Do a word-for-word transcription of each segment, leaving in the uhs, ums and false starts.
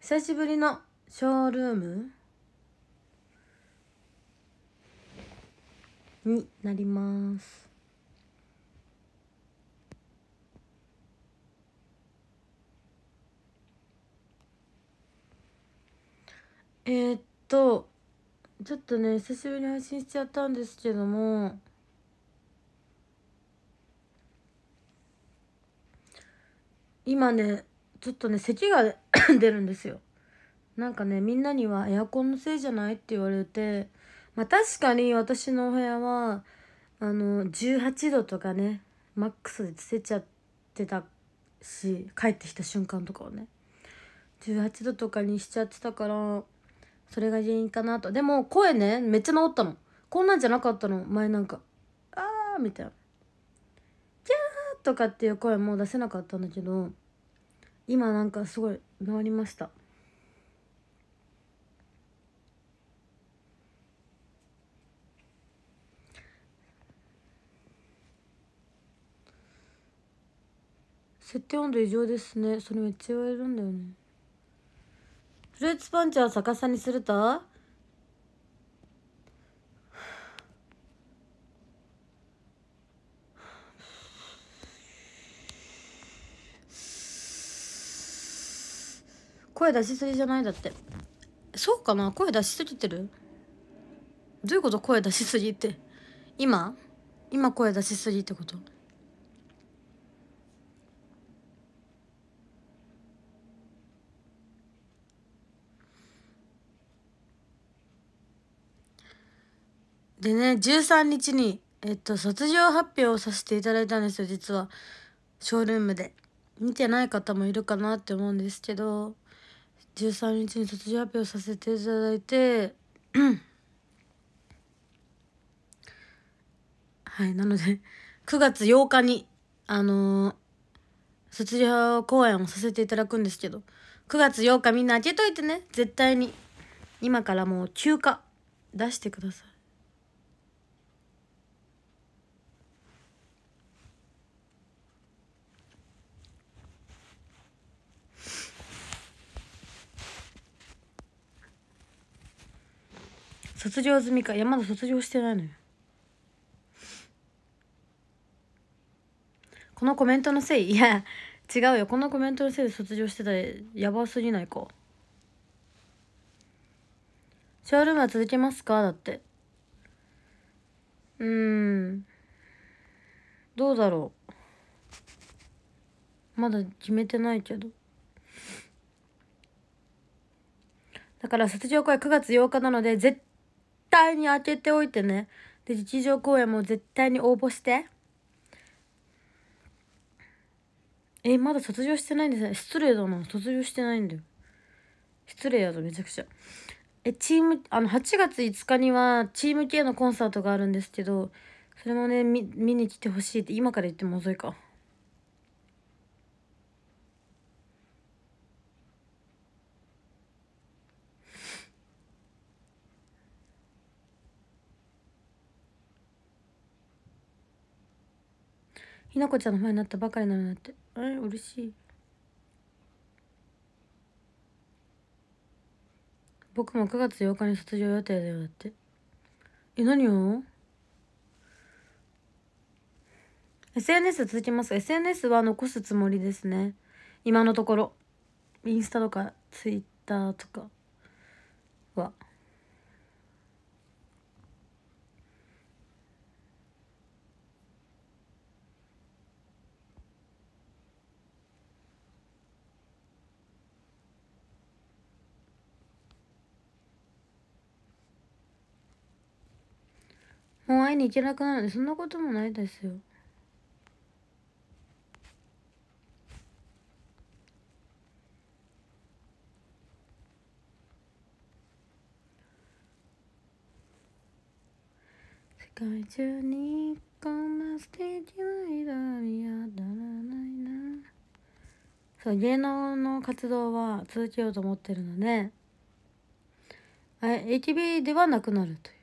久しぶりのショールームになります。えー、っとちょっとね久しぶりに配信しちゃったんですけども、今ねちょっとね咳が出るんですよ。なんかねみんなにはエアコンのせいじゃないって言われて、まあ確かに私のお部屋はあのじゅうはちどとかねマックスでつけちゃってたし、帰ってきた瞬間とかはねじゅうはちどとかにしちゃってたから、それが原因かなと。でも声ねめっちゃ治ったの。こんなんじゃなかったの前。なんかあーみたいなキャーとかっていう声もう出せなかったんだけど、今なんかすごい治りました。設定温度異常ですね。それめっちゃ言われるんだよね。フルーツパンチは逆さにすると声出しすぎじゃない？だってそうかな。声出しすぎてる？どういうこと？声出しすぎって今今声出しすぎってこと？でね、じゅうさんにちにえっと卒業発表をさせていただいたんですよ。実はショールームで見てない方もいるかなって思うんですけど、じゅうさんにちに卒業発表させていただいてはい、なのでくがつようかにあのー、卒業公演をさせていただくんですけど、くがつようかみんな開けといてね。絶対に今からもう休暇出してください。卒業済みか。いやまだ卒業してないのよ。このコメントのせい？いや違うよ。このコメントのせいで卒業してたらやばすぎないか。ショールームは続けますか？だってうーんどうだろう。まだ決めてないけど。だから卒業公演くがつようかなので絶対に開けておいてね。で日常公演も絶対に応募して。えまだ卒業してないんですね。失礼だな。卒業してないんだよ。失礼やぞめちゃくちゃ。えチームあのはちがついつかにはチーム系のコンサートがあるんですけど、それもね見見に来てほしいって今から言っても遅いか。ひなこちゃんの前になったばかりなのだって。え嬉しい。僕もくがつようかに卒業予定だよ。だってえ何を エスエヌエス 続きます。 エスエヌエス は残すつもりですね今のところ。インスタとかツイッターとかはもう会いに行けなくなるのでそんなこともないですよ。世界中にこんな素敵な色に当たらないな。そう芸能の活動は続けようと思ってるので、あ エイキビー ではなくなるという。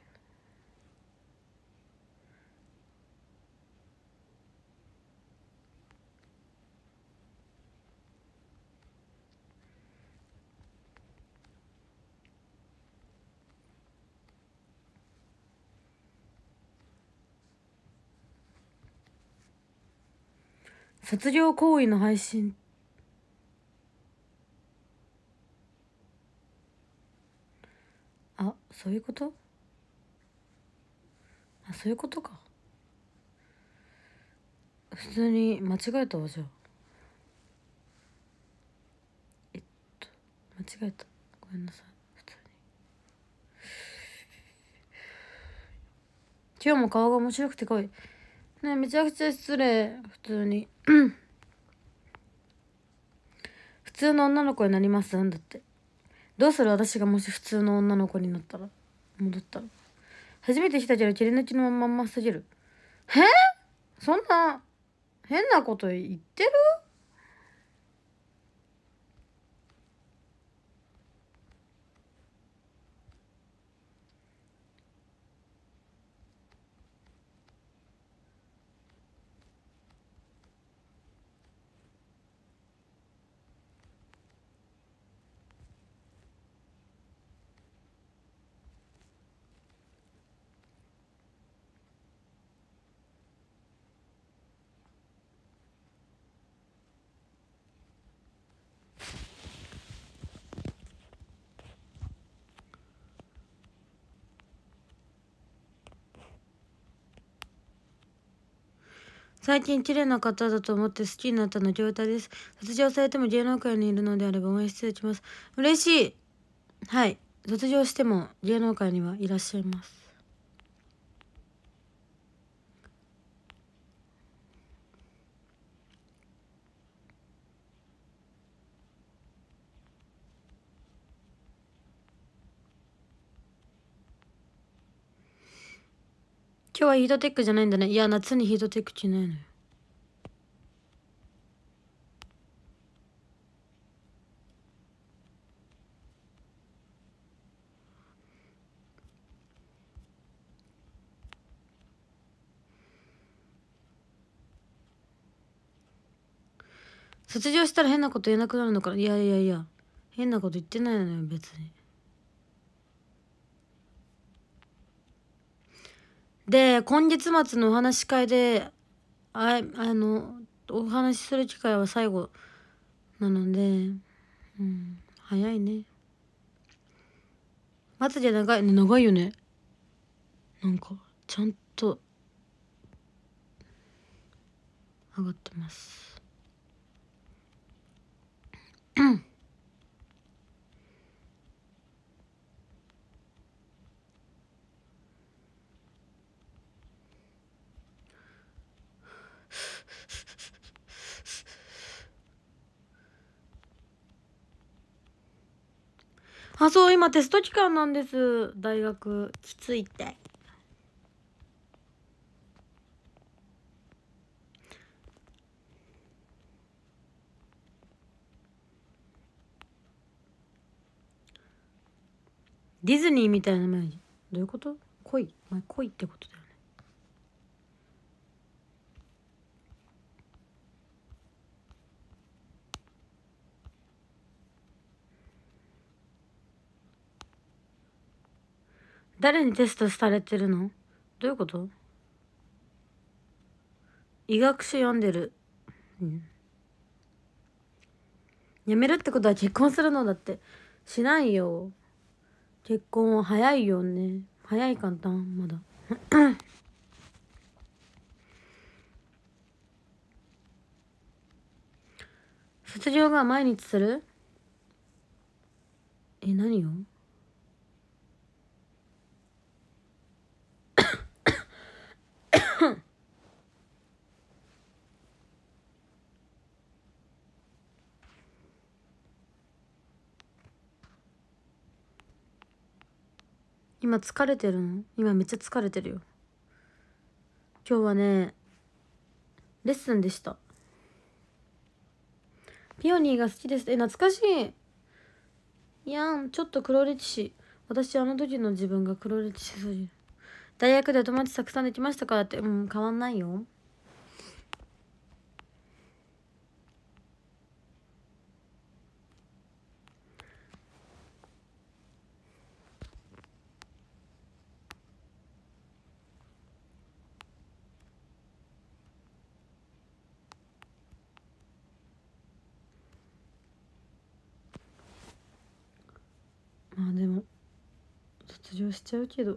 卒業行為の配信。あ、そういうこと？あ、そういうことか。普通に間違えたわ。じゃあえっと間違えた、ごめんなさい。普通に今日も顔が面白くて可愛いね。めちゃくちゃ失礼。普通に普通の女の子になりますんだって。どうする？私がもし普通の女の子になったら、戻ったら。初めて来たけど切り抜きのまんますぎる。へえ、そんな変なこと言ってる？最近綺麗な方だと思って好きになったの状態です。卒業されても芸能界にいるのであれば応援していきます。嬉しい。はい、卒業しても芸能界にはいらっしゃいます。今日はヒートテックじゃないんだね。いや、夏にヒートテック着ないのよ。卒業したら変なこと言えなくなるのかな。いやいやいや、変なこと言ってないのよ別に。で、今月末のお話し会でああのお話しする機会は最後なので、うん、早いね。松で長いね。長いよね。なんかちゃんと上がってますあ、そう、今テスト期間なんです。大学きついって。ディズニーみたいな前にどういうこと？恋？まあ、恋ってことだよね。誰にテストされてるの？どういうこと？医学書読んでる。うん。やめるってことは結婚するのだってしないよ。結婚は早いよね。早いかなまだ卒業が毎日する？え、何を？今疲れてるの？今めっちゃ疲れてるよ。今日はねレッスンでした。ピオニーが好きです。え、懐かしい。いやん、ちょっと黒歴史。私あの時の自分が黒歴史すぎる。大学で友達たくさんできましたからって。うん、変わんないよ。 出場しちゃうけど。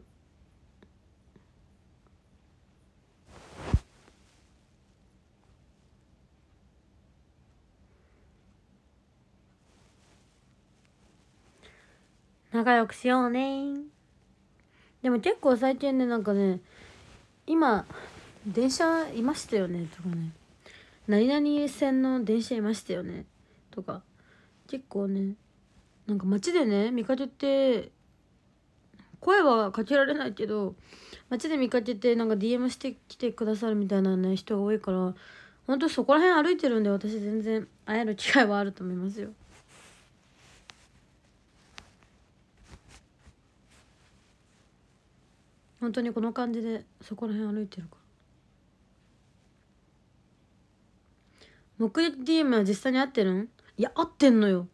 仲良くしようね。でも結構最近ね、なんかね、今電車いましたよねとかね、何々線の電車いましたよねとか、結構ね、なんか街でね見かけて、声はかけられないけど街で見かけてなんか ディーエム してきてくださるみたいなね人が多いから、本当そこら辺歩いてるんで、私全然会える機会はあると思いますよ。本当にこの感じでそこら辺歩いてるから。目撃 ディーエム は実際に会ってるん？いや、会ってんのよ。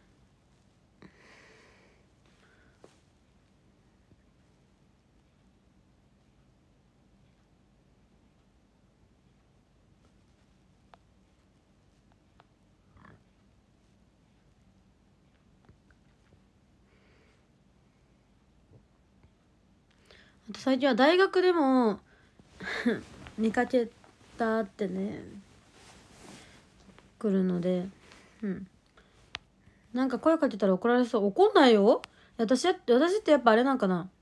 あと最近は大学でも見かけたってね来るので、うんなんか声かけたら怒られそう。怒んないよ。私って私ってやっぱあれなんかな。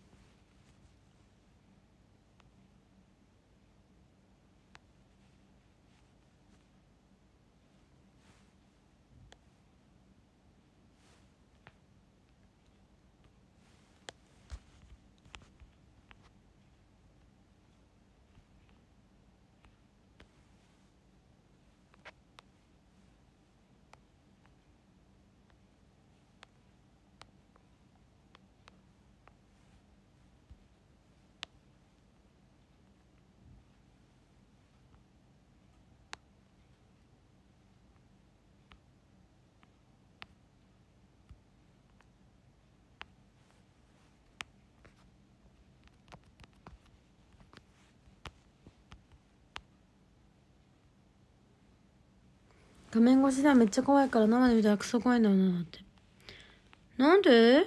画面越しではめっちゃ怖いから生で見たらクソ怖いんだよな。だってなんで？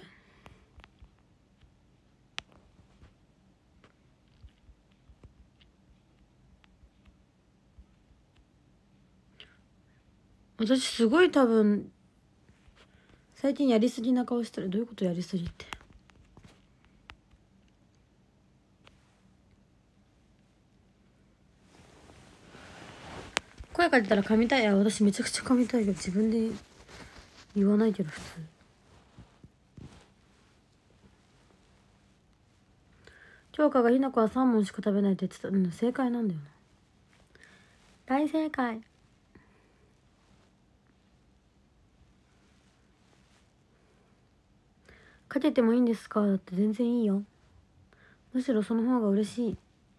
私すごい多分最近やりすぎな顔してる。どういうこと？やりすぎって。声かけたら噛みたい。いや私めちゃくちゃ噛みたいけど自分で言わないけど普通。京香がひな子はさん問しか食べないって言ってた。うん正解なんだよな。大正解。かけてもいいんですか？だって全然いいよ。むしろその方が嬉しい。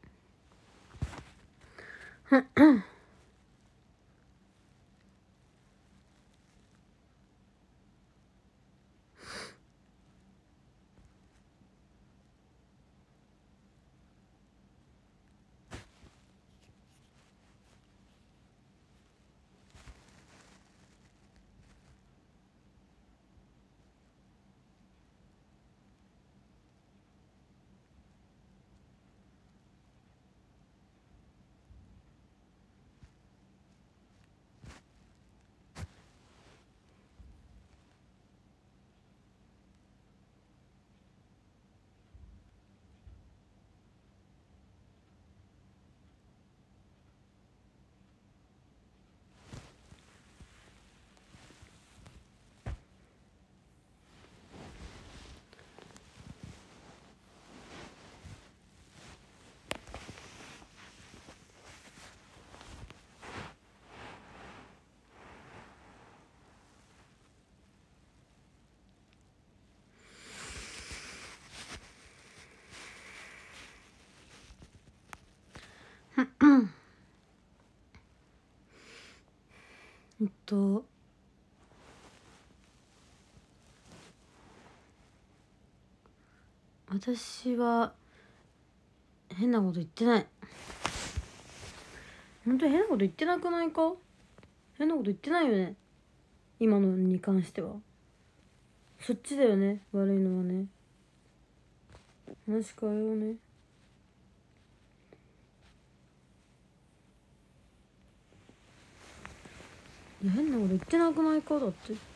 えっと私は変なこと言ってない。本当に変なこと言ってなくないか？変なこと言ってないよね今のに関しては。そっちだよね悪いのはね。 話変えようね。いや変なこと言ってなくないか。だって言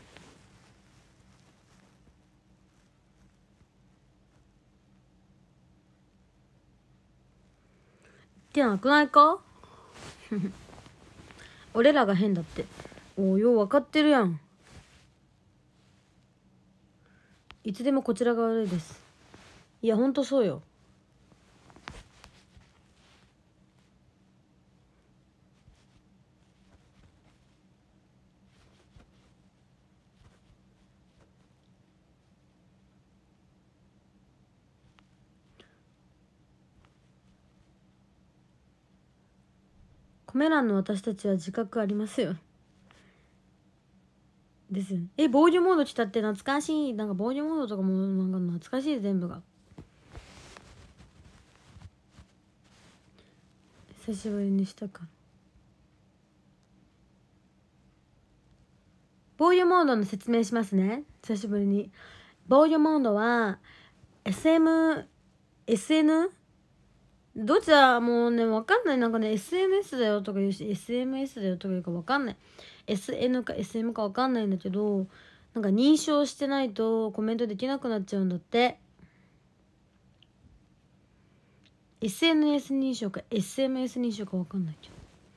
ってなくないか俺らが変だって。おおよう分かってるやん。いつでもこちらが悪いです。いやほんとそうよ。コメ欄の私たちは自覚ありますよ。ですよね。え防御モード来たって懐かしい。なんか防御モードとかもなんか懐かしい。全部が久しぶりにしたから。防御モードの説明しますね。久しぶりに。防御モードは エスエム、エスエヌ どっちだもうね分かんない。なんかね エスエヌエス だよとか言うし エスエムエス だよとか言うか分かんない。 エスエヌ か エスエム か分かんないんだけど、なんか認証してないとコメントできなくなっちゃうんだって。 エスエヌエス 認証か エスエムエス 認証か分かんないけど。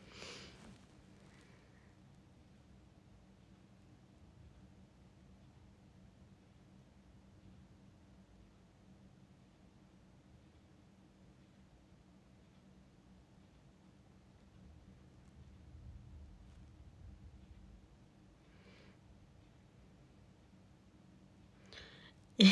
え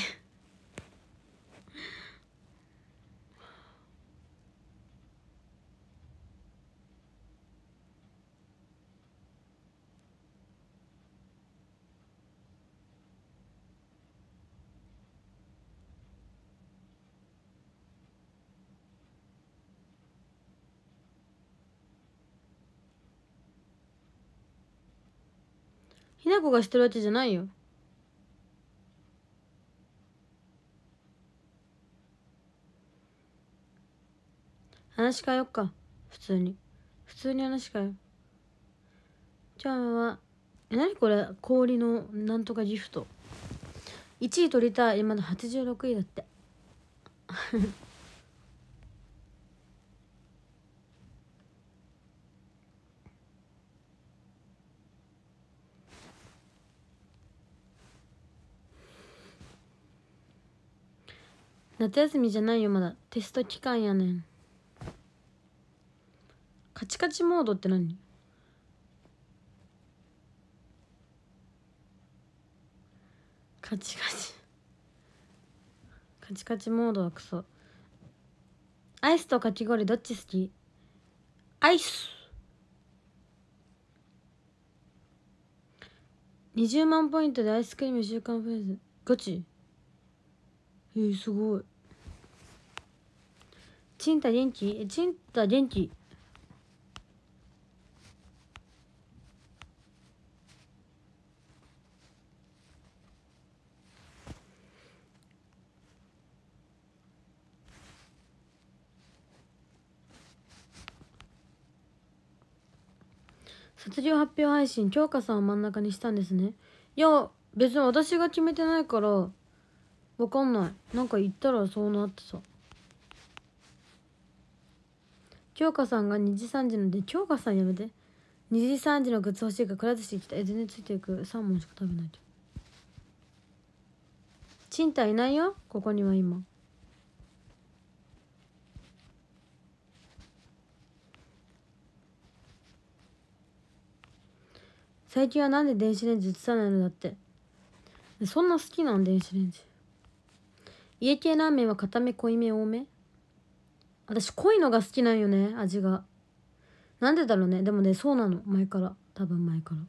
ひなこがしてるわけじゃないよ。話変えよっか。普通に普通に話変えよう。じゃあはえ何これ氷のなんとかギフト。いちい取りたい。今のはちじゅうろくいだって夏休みじゃないよまだ。テスト期間やねん。カチカチモードって何？カチカチカチカチモードはクソ。アイスとかき氷どっち好き？アイス。にじゅうまんポイントでアイスクリーム週間プレゼント。ガチ？えー、すごい。チンタ元気？えチンタ元気。卒業発表配信京香さんを真ん中にしたんですね。いや別に私が決めてないからわかんない。なんか言ったらそうなってさ。京香さんがにじさんじので京香さんやめて。にじさんじのグッズ欲しいからくら寿司行きたい。え全然ついていく。さんもんしか食べないと。チンタいないよここには今。最近はなんで電子レンジ映さないのだって。そんな好きなん電子レンジ。家系ラーメンは固め濃いめ多め。私濃いのが好きなんよね味が。なんでだろうね。でもねそうなの前から。多分前から。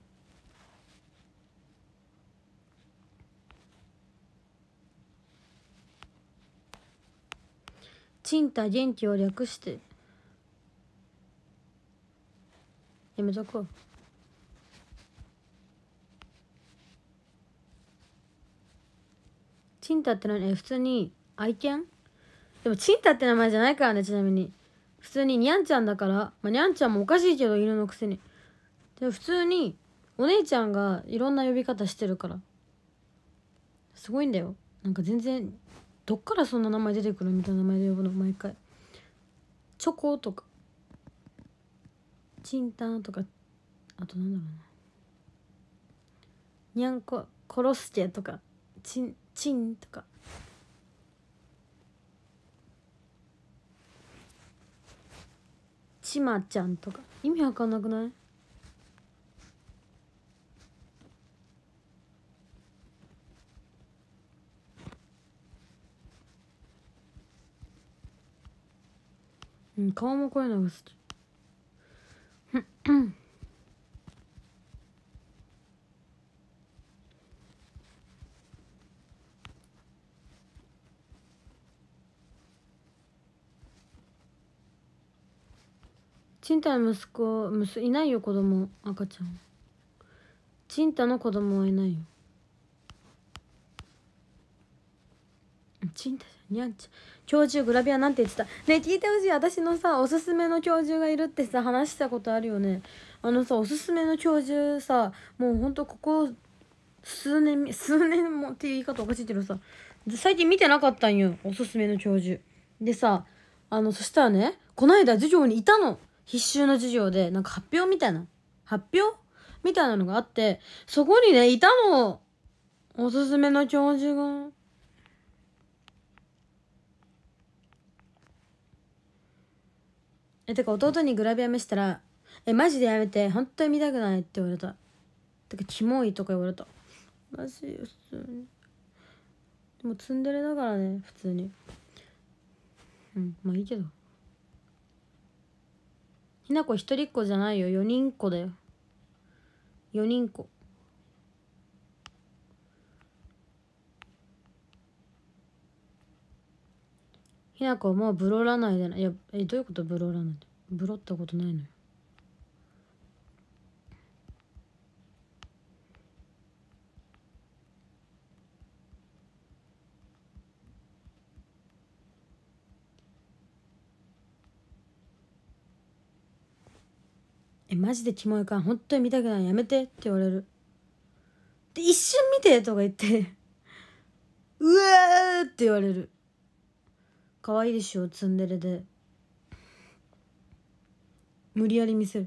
チンタ元気を略してやめとこう。チンタって何？え普通に愛犬？ でもチンタって名前じゃないからね。ちなみに普通にニャンちゃんだから、まあ、ニャンちゃんもおかしいけど犬のくせに。でも普通にお姉ちゃんがいろんな呼び方してるからすごいんだよ。なんか全然どっからそんな名前出てくるみたいな名前で呼ぶの毎回。チョコとかチンタンとか、あとなんだろうな、ニャンココロスケとかチンチンとか。ちまちゃんとか意味わかんなくない？うん、顔もこういうのが好き。ちんたの息子息いないよ、子供赤ちゃん。ちんたの子供はいないよ。ちんたじゃん、にゃんちゃん。教授グラビアなんて言ってた？ねえ聞いてほしい。私のさおすすめの教授がいるってさ話したことあるよね。あのさおすすめの教授さ、もうほんとここ数年数年もっていう言い方おかしいけどさ、最近見てなかったんよ、おすすめの教授でさ。あのそしたらね、こないだ授業にいたの。必修の授業でなんか発表みたいな発表みたいなのがあって、そこにねいたの、おすすめの教授が。えてか弟にグラビア見せたら「えマジでやめて、本当に見たくない」って言われた。てかキモいとか言われた。マジ普通に。でもツンデレだからね普通に。うんまあいいけど。ひなこ一人っ子じゃないよ、よにんっ子だよ。よにんっ子。ひなこもうブロらないでな。いやえどういうこと？ブロらないで。ブロったことないのよ。えマジでキモいから本当に見たくない、やめてって言われる。で一瞬見てとか言ってうわーって言われる。可愛いでしょツンデレで。無理やり見せる。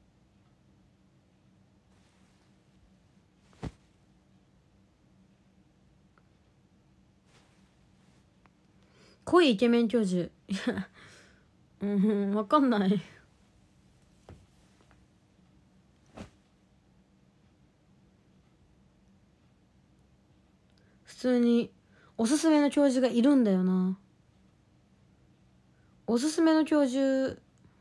濃いイケメン教授。いやうん分かんない。普通におすすめの教授がいるんだよな。おすすめの教授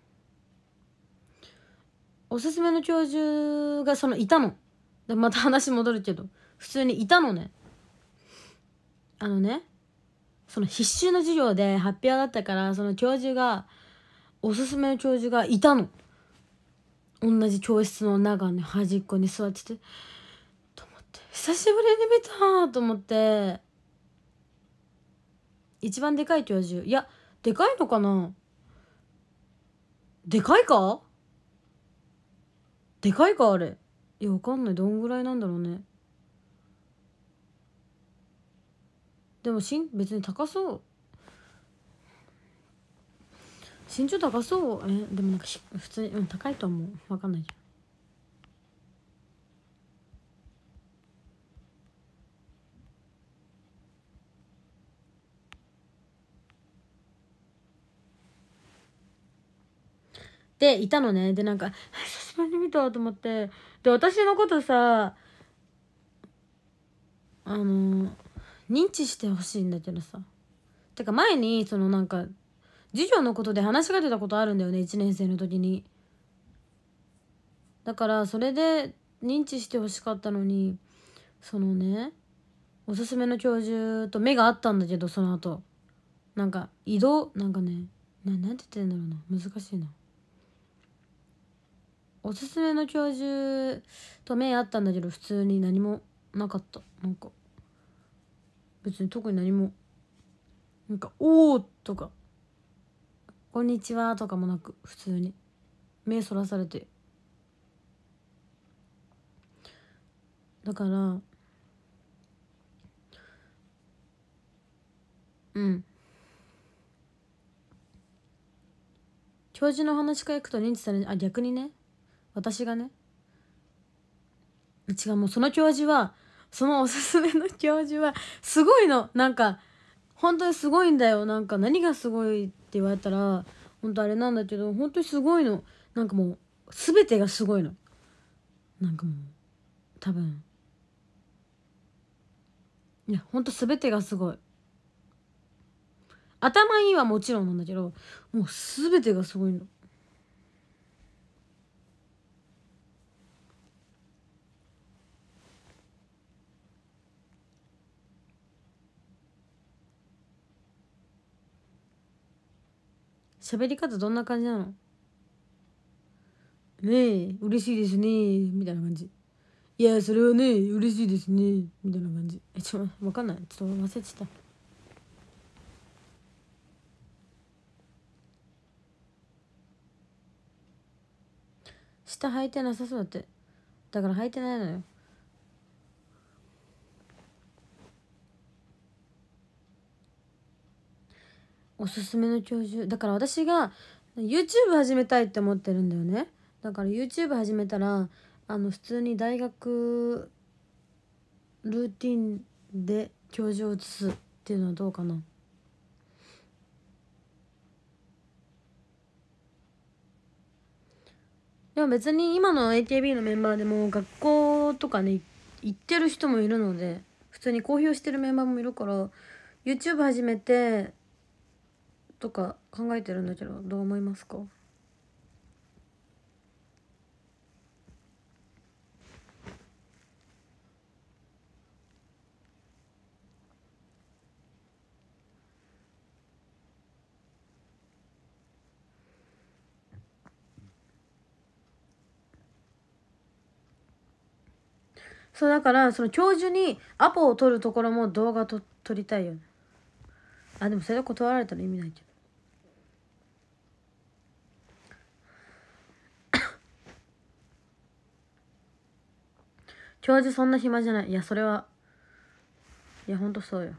おすすめの教授がそのいたの。でまた話戻るけど普通にいたのね。あのねその必修の授業で発表だったから、その教授がおすすめの教授がいたの。同じ教室の中の端っこに座ってて、と思って久しぶりに見たと思って。一番でかい教授、いやでかいのかな、でかいかでかいかあれ。いやわかんない、どんぐらいなんだろうね。でもしん別に高そう、身長高そう。えでもなんか普通に、うん、高いと思う。わかんないじゃん。でいたのね。でなんか久しぶりに見たと思って。で私のことさあの認知してほしいんだけどさ。てか前にそのなんか授業のことで話が出たことあるんだよね、いちねん生の時に。だからそれで認知してほしかったのに、そのねおすすめの教授と目が合ったんだけど、その後なんか移動なんかねななんて言ってんだろうな、難しいな。おすすめの教授と目合ったんだけど普通に何もなかった。なんか別に特に何もなんか「おー」とか「こんにちは」とかもなく、普通に目そらされて、だからうん教授の話からいくと認知されあ逆にね、私がね、違う、もうその教授は、そのおすすめの教授はすごいの。なんか本当にすごいんだよ。なんか何がすごいって言われたら本当あれなんだけど、本当にすごいの。なんかもう全てがすごいの。なんかもう多分いや本当全てがすごい。頭いいはもちろんなんだけど、もう全てがすごいの。喋り方どんな感じなの？ねえ嬉しいですねみたいな感じ。いやそれはね嬉しいですねみたいな感じ。えちょわかんない、ちょっと忘れてた。下履いてなさそうだって。だから履いてないのよ。おすすめの教授だから、私が YouTube 始めたいって思ってるんだよね。だから YouTube 始めたらあの普通に大学ルーティンで教授を移すっていうのはどうかな。でも別に今の エーケービー のメンバーでも学校とかね行ってる人もいるので、普通に公表してるメンバーもいるから YouTube 始めてとか考えてるんだけど、どう思いますか？そうだからその教授にアポを取るところも動画と撮りたいよね。あでもそれは断られたら意味ないけど。教授そんな暇じゃない。いやそれはいやほんとそうよ。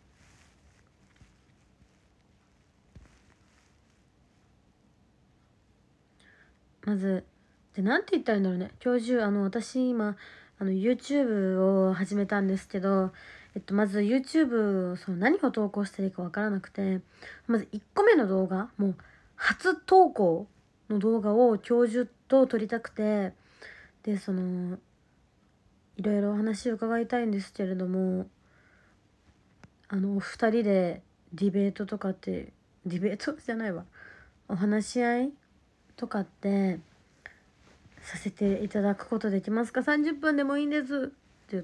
まずでなんて言ったらいいんだろうね。教授あの私今あの YouTube を始めたんですけど、えっとまず YouTube その何を投稿していいかわからなくて、まずいっこめの動画、もう初投稿の動画を教授と撮りたくて、でそのいろいろお話を伺いたいんですけれども、あのお二人でディベートとかって、ディベートじゃないわ、お話し合いとかってさせていただくことできますか？さんじゅっぷんでもいいんですって言って。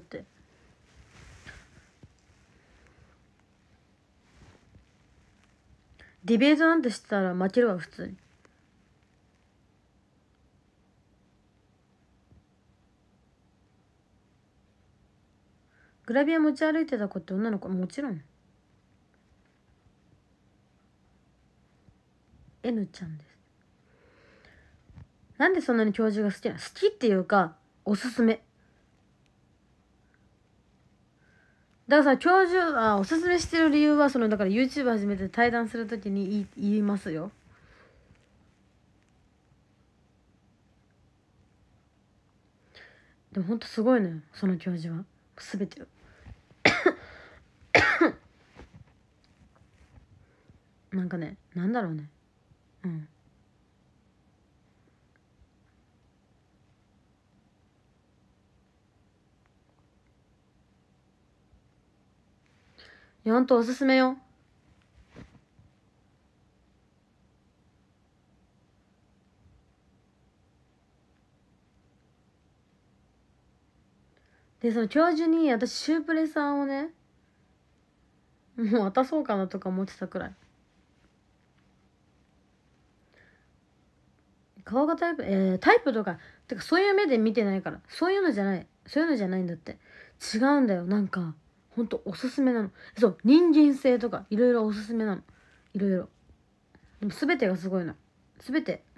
ディベートなんてしてたら負けるわ普通に。グラビア持ち歩いてた子って女の子？もちろん N ちゃんです。なんでそんなに教授が好きなの？好きっていうかおすすめだからさ、教授あおすすめしてる理由はそのだから YouTube 始めて対談するときに言い言いますよ。でもほんとすごいのよその教授は全てをなんかね、なんだろうね、うんいやほんとおすすめよ。でその教授に私シュープレさんをねもう渡そうかなとか思ってたくらい。顔がタイプえー、タイプとかてかそういう目で見てないから、そういうのじゃない、そういうのじゃないんだって。違うんだよ。なんかほんとおすすめなの。そう、人間性とかいろいろおすすめなの。いろいろ。でも全てがすごいの。全て。うん。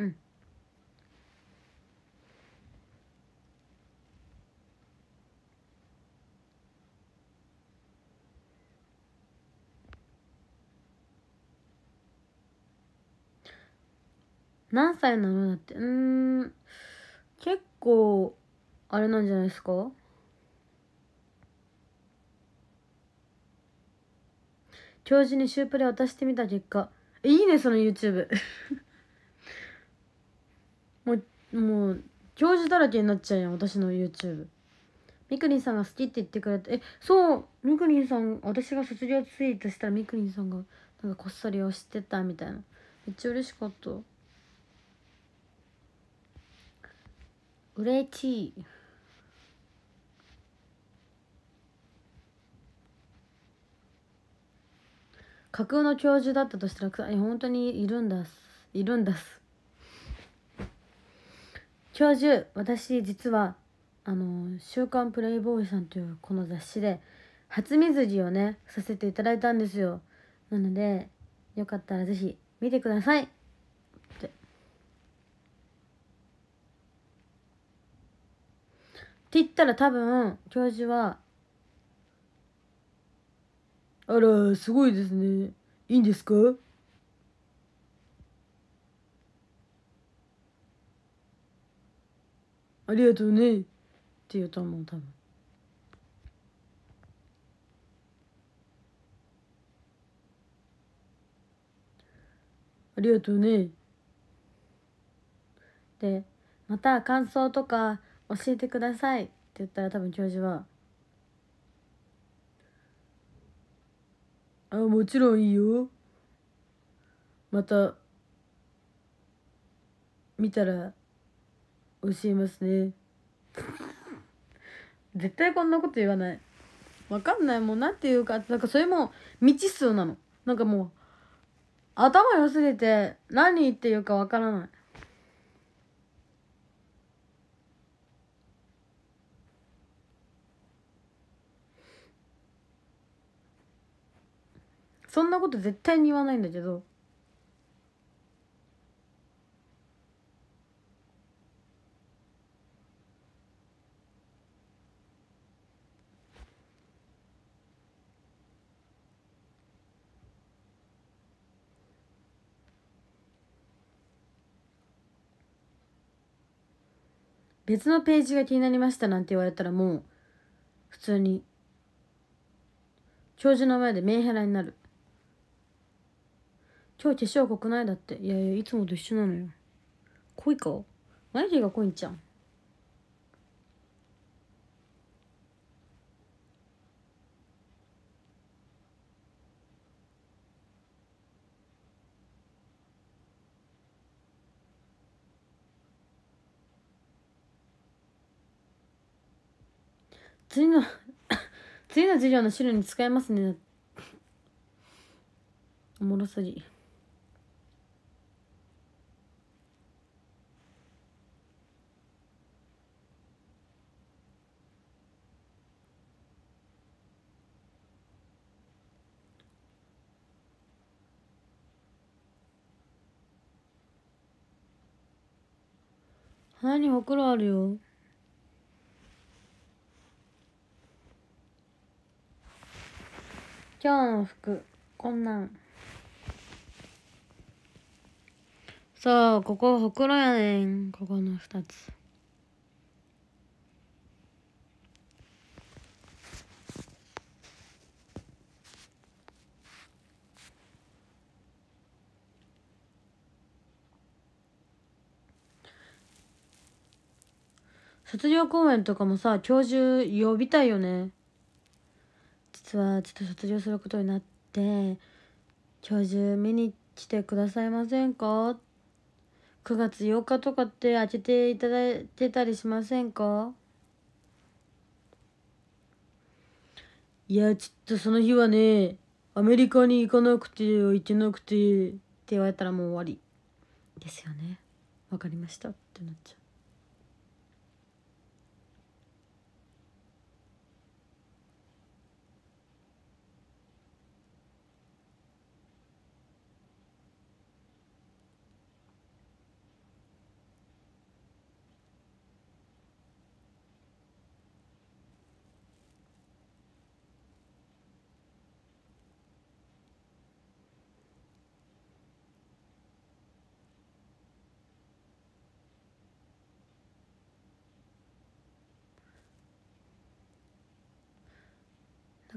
何歳なのだって。うーん。結構、あれなんじゃないですか。教授にシュープレ渡してみた結果。いいね、その YouTube。もう、もう、教授だらけになっちゃうやん、私の YouTube。みくりんさんが好きって言ってくれて、え、そう、みくりんさん、私が卒業ツイートしたらみくりんさんが、なんかこっそり押してたみたいな。めっちゃ嬉しかった。嬉しい。架空の教授だったとしたら、え、本当にいるんだす。いるんだす。教授、私実は、あの、週刊プレイボーイさんというこの雑誌で、初水着をね、させていただいたんですよ。なので、よかったらぜひ見てください。って。って言ったら多分、教授は、あら、すごいですね。いいんですか？ありがとうね。って言うと思う、多分。ありがとうね。で、また感想とか教えてくださいって言ったら多分教授は、あ、もちろんいいよ。また見たら教えますね。絶対こんなこと言わない。わかんない。もうなんていうか、なんかそれも未知数なの。なんかもう、頭良すぎて何言っていうかわからない。そんなこと絶対に言わないんだけど。別のページが気になりましたなんて言われたらもう、普通に、教授の前でメンヘラになる。今日化粧濃くないだって。いやいや、いつもと一緒なのよ。濃いか？眉毛が濃いんちゃん。次の次の授業の資料に使えますね。おもろすぎ。鼻にほくろあるよ。今日の服こんなん。そう、ここほくろやねん。ここの二つ。卒業公演とかもさ、教授呼びたいよね。実はちょっと卒業することになって、教授見に来てくださいませんか？ く 月ようかとかって開けていただいてたりしませんか？いや、ちょっとその日はね、アメリカに行かなくて行けなくてって言われたらもう終わりですよね。わかりましたってなっちゃう。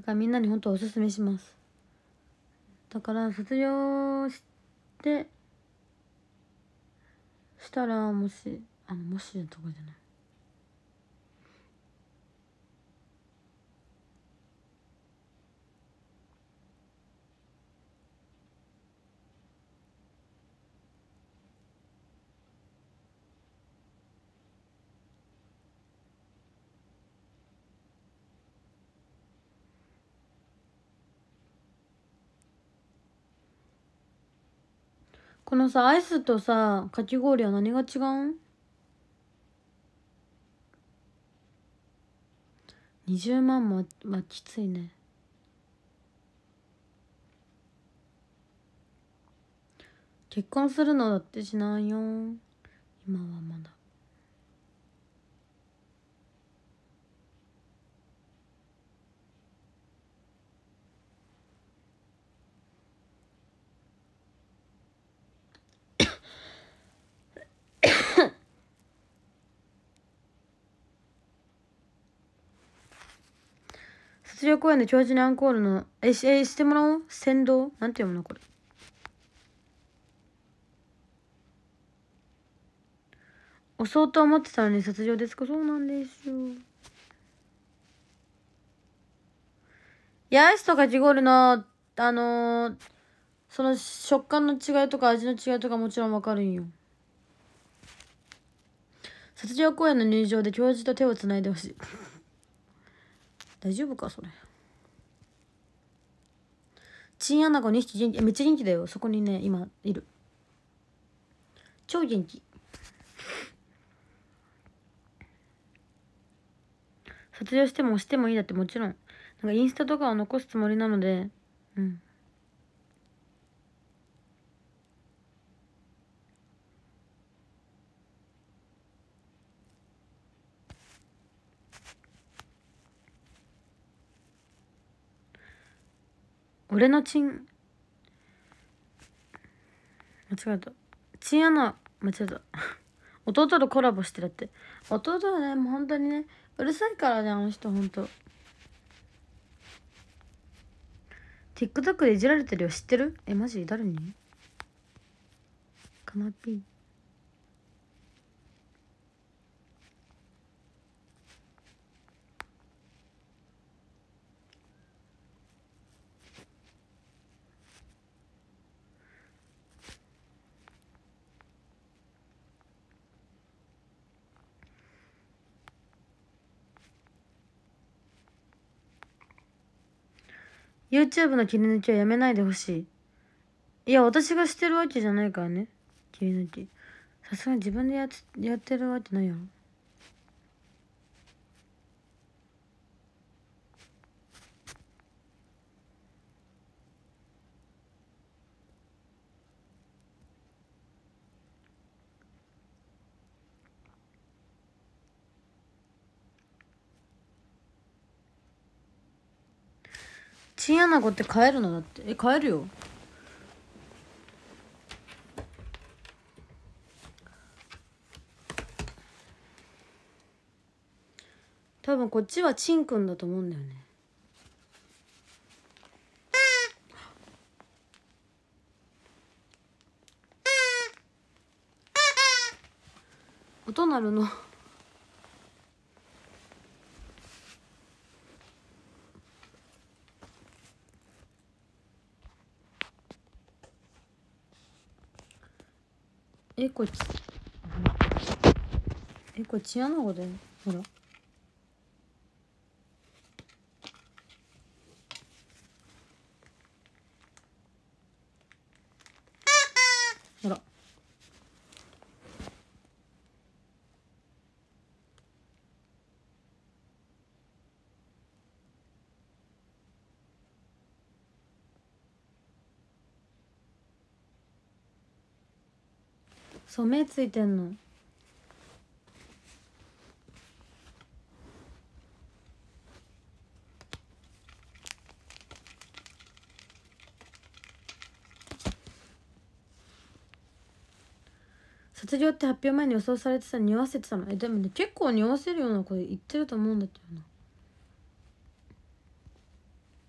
だからみんなに本当おすすめします。だから卒業してしたら、もしあのもしとかじゃない、このさアイスとさかき氷は何が違うん？にじゅうまんもはきついね。結婚するのだってしないよ今はまだ。卒業公演で教授にアンコールのえしえしてもらおう。先導なんて読むのこれ。押そうと思ってたのに卒業ですか？そうなんですよ。いやアイスとかき氷のあのー、その食感の違いとか味の違いとかもちろんわかるんよ。卒業公演の入場で教授と手をつないでほしい大丈夫かそれ。チンアナゴにひき元気、めっちゃ元気だよ。そこにね今いる、超元気。卒業してもしてもいいだって、もちろんなんかインスタとかを残すつもりなので。うん。俺のチン間違えた。チンアナ間違えた弟とコラボしてるって。弟はねもう本当にねうるさいからね、あの人ほんと。 TikTok でいじられてるよ、知ってる？えマジ誰に？かなぴー。YouTube の切り抜きはやめないでほしい。いや私がしてるわけじゃないからね、切り抜き。さすがに自分でやつやってるわけないやろ。チンアナゴって買えるの？だってえ買えるよ。多分こっちはチンくんだと思うんだよね。音鳴るのえこっちえこれチンアナゴだよ、ほら。ほらそう目ついてんの。卒業って発表前に予想されてたのに匂わせてたの？えでもね結構匂わせるような声言ってると思うんだけどな。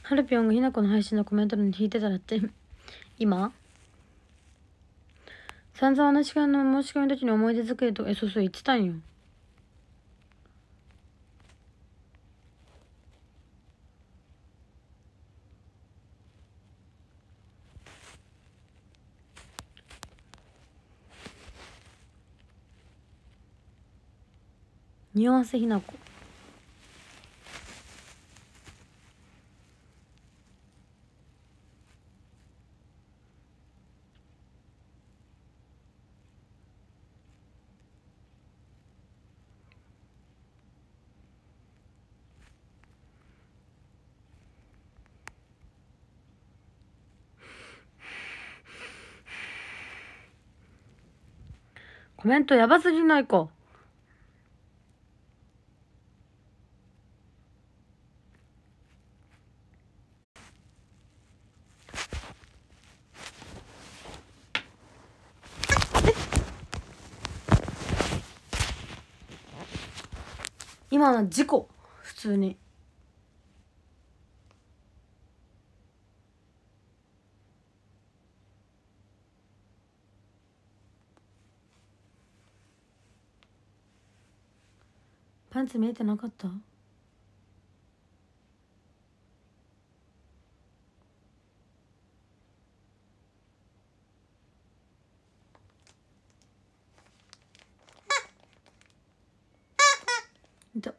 はるぴょんがひなこの配信のコメント欄に引いてたらって今散々な時間の申し込みの時に思い出作りとか、え、そうそう言ってたんよ。匂わせひなこ。コメントやばすぎないか。今の事故普通に。パンツ見えてなかった？いた。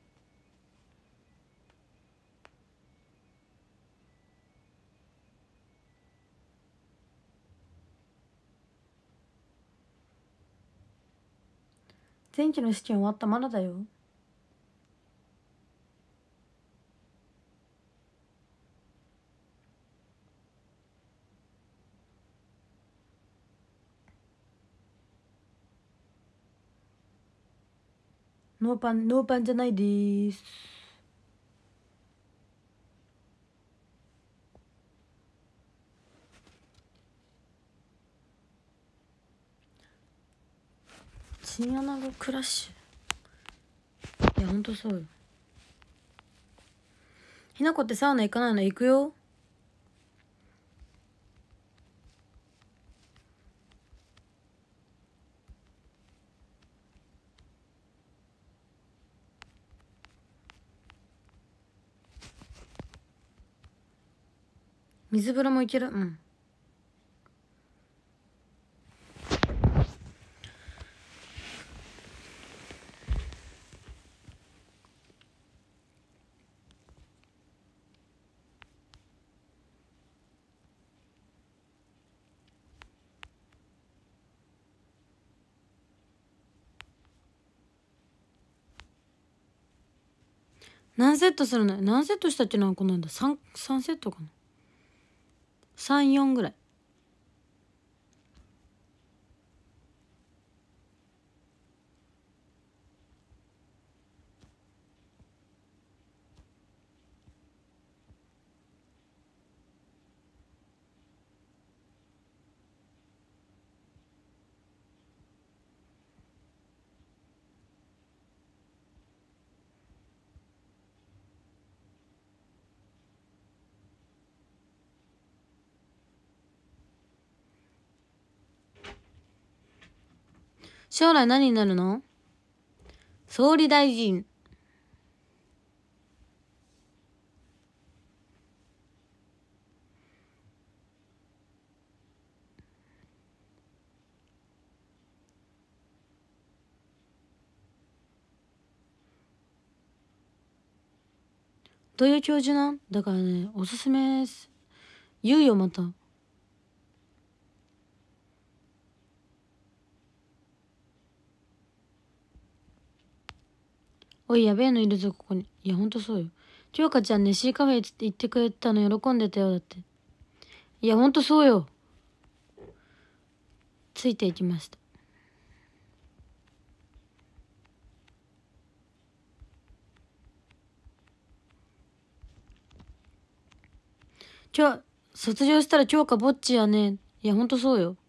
前期の試験終わった？まだだよ。ノーパン、ノーパンじゃないでーす。チンアナゴクラッシュ。いやほんとそうよ。ひなこってサウナ行かないの？行くよ。水風呂も行ける。うん。何セットするの？何セットしたっけな、この間。3、3セットかな。さん、よんぐらい。将来何になるの？総理大臣。どういう教授なんだからね、おすすめ言うよ、また。おい、やべえのいるぞ、ここに。いや、ほんとそうよ。ちょうかちゃんね、シーカフェって言ってくれたの喜んでたよ、だって。いや、ほんとそうよ。ついていきました。ちょ、卒業したら超かぼっちやね。いや、ほんとそうよ。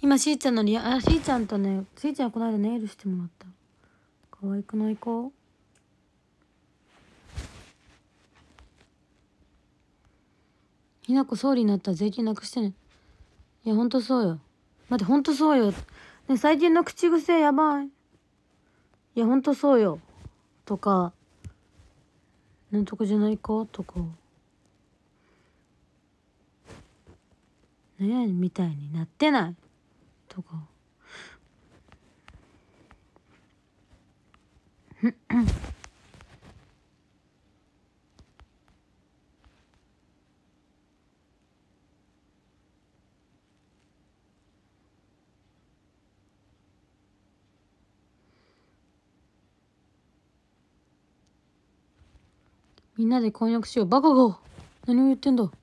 今しーちゃんのリアあしーちゃんとねしーちゃんこの間ネイルしてもらった。可愛くない子。ひなこ総理になったら税金なくしてね。いやほんとそうよ。待ってほんとそうよ。ね最近の口癖やばい。いやほんとそうよとかなんとかじゃないかとかねえみたいになってないとかみんなで婚約しよう。バカが何を言ってんだ。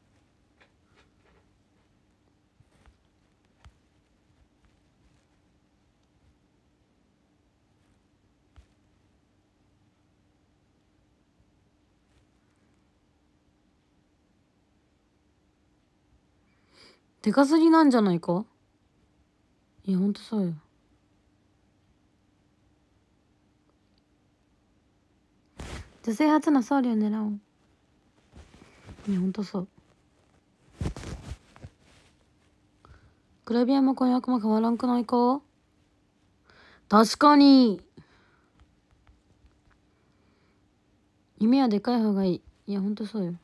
でかすぎなんじゃないか。いやほんとそうよ。女性初の総理を狙おう。いやほんとそう。グラビアも婚約も変わらんくないか。確かに夢はでかい方がいい。いやほんとそうよ。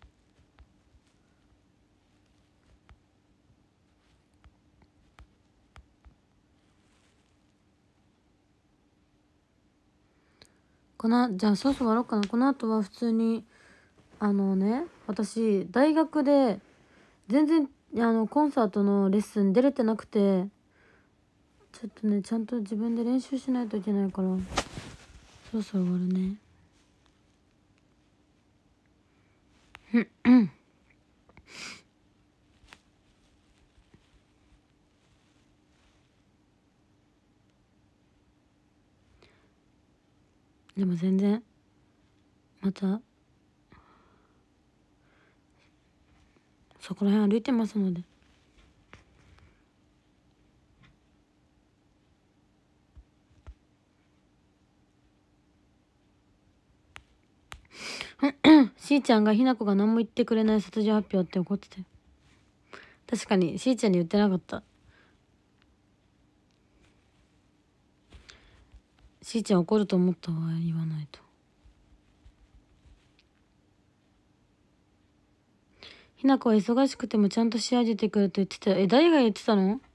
このじゃあそろそろ終わろうかな。この後は普通にあのね私大学で全然あのコンサートのレッスン出れてなくてちょっとねちゃんと自分で練習しないといけないからそろそろ終わるね。でも全然またそこら辺歩いてますのでしーちゃんがひなこが何も言ってくれない卒業発表って怒ってて、確かにしーちゃんに言ってなかった。しーちゃん怒ると思ったわ。言わないと。ひなこは忙しくてもちゃんと仕上げてくると言ってたよ。え誰が言ってたの。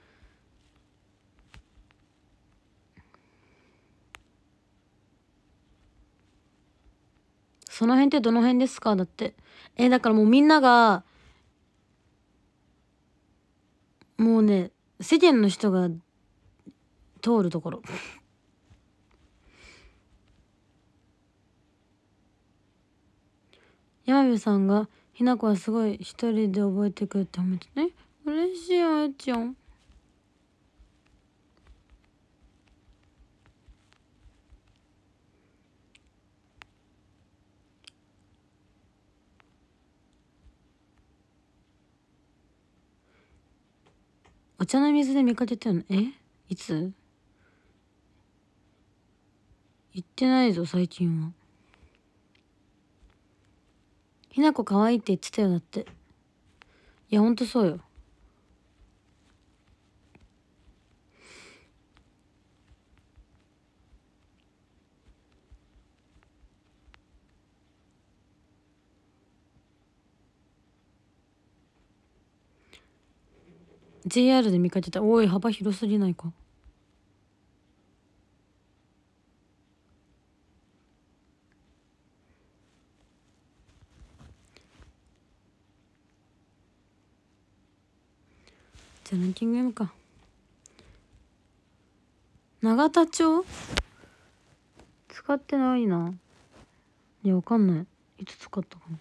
その辺ってどの辺ですか。だってえだからもうみんながもうね世間の人が通るところ山部さんがひなこはすごい一人で覚えてくるって褒めてね。嬉しいあやちゃん。お茶の水で見かけたの。えいつ行ってないぞ最近は。ひなこ可愛いって言ってたよ。だっていやほんとそうよ。ジェイアール で見かけた。おい幅広すぎないか。じゃあランキング読むか。永田町使ってないな。いやわかんないいつ使ったかな。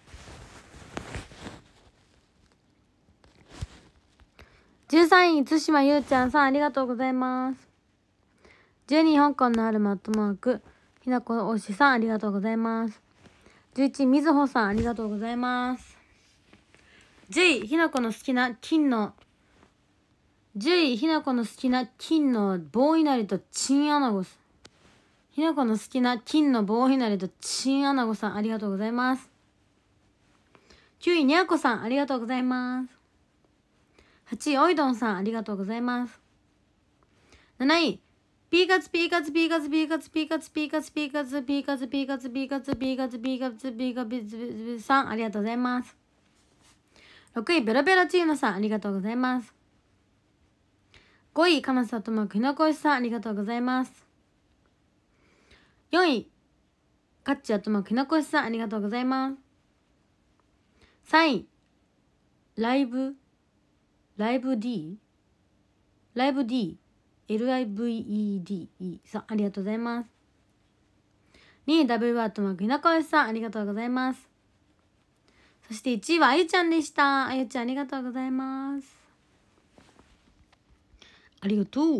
じゅうさんい対馬ゆうちゃんさんありがとうございます。じゅうにい香港の春マットマークひなこ推しさんありがとうございます。じゅういちいみずほさんありがとうございます。じゅういひなこの好きな金のじゅうい、ひなこの好きな金の棒いなりとチンアナゴさん。ひなこの好きな金の棒いなりとチンアナゴさん、ありがとうございます。きゅうい、にゃこさん、ありがとうございます。はちい、おいどんさん、ありがとうございます。なない、ピーカツピーカツピーカツピーカツピーカツピーカツピーカツピーカツピーカツピーカツピーカツピーカツピーカツピーカツさん、ありがとうございます。ろくい、ベロベロチーノさん、ありがとうございます。ごい、かなさとまくひなこしさん、ありがとうございます。よんい、かっちあとまくひなこしさん、ありがとうございます。さんい、ライブライブ D ライブ Dエルアイブイイーディー さん、ありがとうございます。にい、ダブル アートマークひなこしさん、ありがとうございます。そしていちいはあゆちゃんでした。あゆちゃん、ありがとうございます。ありがとう。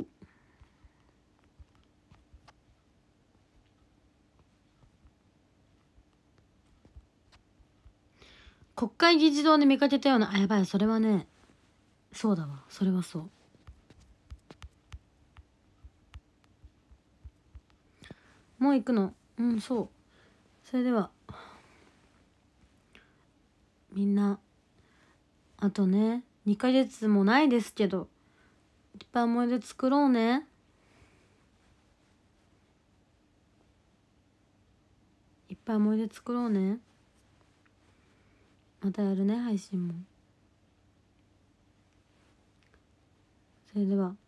国会議事堂で見かけたような、あ、やばい、それはね、そうだわ、それはそう。もう行くの？うん、そう。それではみんな、あとねにかげつもないですけど、いっぱい思い出作ろうね。いっぱい思い出作ろうね。またやるね、配信も。それでは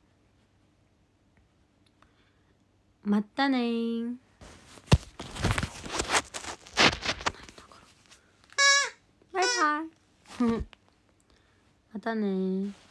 またねー。バイバイまたねー。